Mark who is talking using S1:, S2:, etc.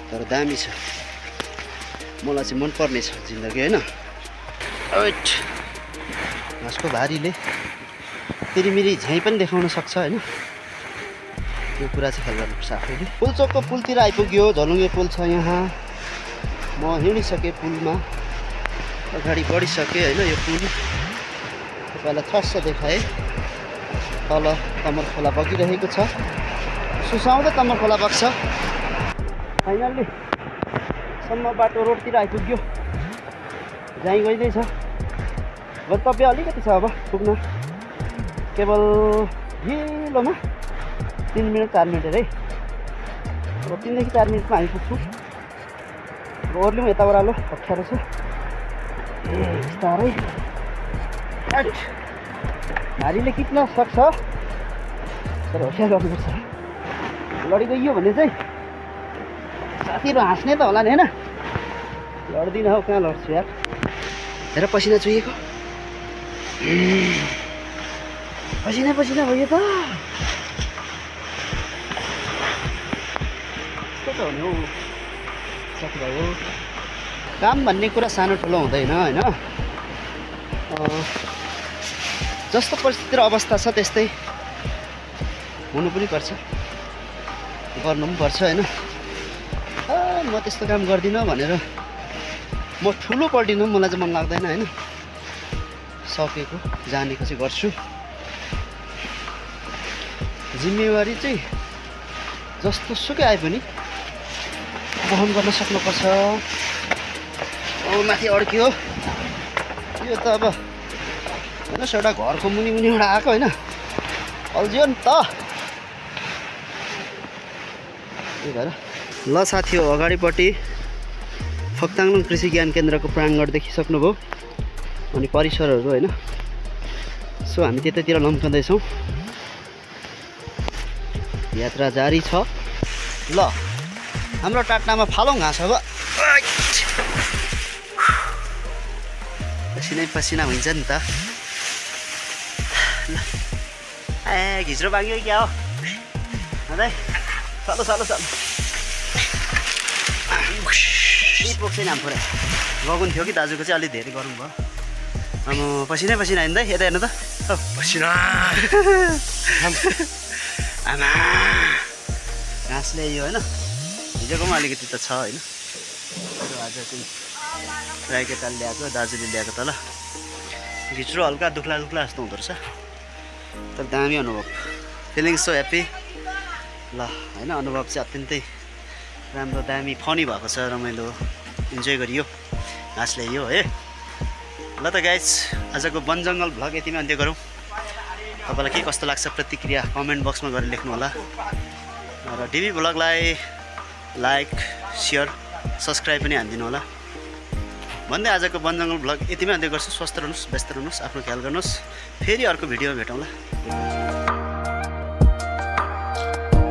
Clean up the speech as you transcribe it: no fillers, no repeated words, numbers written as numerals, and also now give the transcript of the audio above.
S1: तर दामी छ, मलाई चाहिँ मनपर्ने छ जिन्दगी होइन। घाँसको भारीले तिरिमिरी झैँ पनि देखाउन सक्छ होइन, त्यो कुरा चाहिँ ख्याल गर्नुपर्छ आफैले। पुलचोकको पुलतिर आइपुग्यो, झलुङ्गे पुल छ यहाँ। म हिँडिसकेँ पुलमा, अगाडि बढिसकेँ होइन। यो पुल तपाईँलाई थस्स देखाएँ। तल तमर खोला बगिरहेको छ, सुसाउँदै तमर खोला बग्छ। फाइनल्ली सम्म बाटो रोडतिर आइपुग्यो, जाइँ गइँदैछ। गन्तव्य अलिकति छ अब पुग्न, केवल ढिलोमा 3 मिनट 4 मिनट है। अब 3 देखि 4 मिनटमा हामी पुग्छौँ। ओर्ली पनि यता ओह्रालो अप्ठ्यारो छ, बिस्तारै। भारीले किट्न सक्छ, तर होसियार गर्नुपर्छ। लडी गइयो भने चाहिँ साथीहरू हाँस्ने त होला नि होइन। लड्दिनँ हौ, कहाँ लड्छु यार। हेर पसिना चुहिएको, पसिना पसिना भयो त। यस्तो त हो नि हौ साथीभाइ हो। काम भन्ने कुरा सानो ठुलो हुँदैन होइन। जस्तो परिस्थिति र अवस्था छ त्यस्तै हुनु पनि पर्छ, गर्नु पनि पर्छ होइन। म त्यस्तो काम गर्दिनँ भनेर म ठुलो पल्टिनु मलाई चाहिँ मन लाग्दैन होइन। सकेको जानेको चाहिँ गर्छु। जिम्मेवारी चाहिँ जस्तो सुकै आए पनि वहन गर्न सक्नुपर्छ। माथि अड्क्यो यो त। अब हेर्नुहोस्, एउटा घरको मुनि एउटा आएको होइन, अल्झियो नि त। त्यही भएर ल साथी हो, अगाडिपट्टि फक्ताङलुङ कृषि ज्ञान केन्द्रको प्राङ्गण देखिसक्नुभयो अनि परिसरहरू होइन। सो हामी त्यतातिर लम्कँदैछौँ, यात्रा जारी छ। ल हाम्रो टाट्नामा फालौँ घाँस अब। पसिनै पसिना हुन्छ नि त। ल घिच्रो बाँग्यो क्या हो है। सालो सालो सालो पुग्छ नि हाम्रो गगन थियो कि दाजुको चाहिँ अलिक धेरै गरौँ भयो। अब पसिनै पसिना हिँड्दै यता हेर्नु त पसिना। आमा घाँस ल्याइयो होइन, हिजोको पनि अलिकति त छ होइन। आज चाहिँ राईको ताल ल्याएको, दाजुले ल्याएको तल। घिच्रो हल्का दुख्ला दुख्ला जस्तो हुँदो रहेछ, तर दामी अनुभव। Feeling so happy. ल होइन, अनुभव चाहिँ अत्यन्तै राम्रो, दामी, फनी भएको छ, रमाइलो, इन्जोय गरियो, घाँस ल्याइयो है। ल त गाइज, आजको वन जङ्गल भ्लग यतिमै अन्त्य गरौँ। तपाईँलाई के कस्तो लाग्छ प्रतिक्रिया कमेन्ट बक्समा गरेर लेख्नु होला। र डिभी भ्लगलाई लाइक, सेयर, सब्सक्राइब पनि हानिदिनु होला भन्दै आजको वन जङ्गल भ्लग यतिमै अन्त्य गर्छु। स्वस्थ रहनुहोस्, व्यस्त रहनुहोस्, आफ्नो ख्याल गर्नुहोस्। फेरि अर्को भिडियोमा भेटौँला।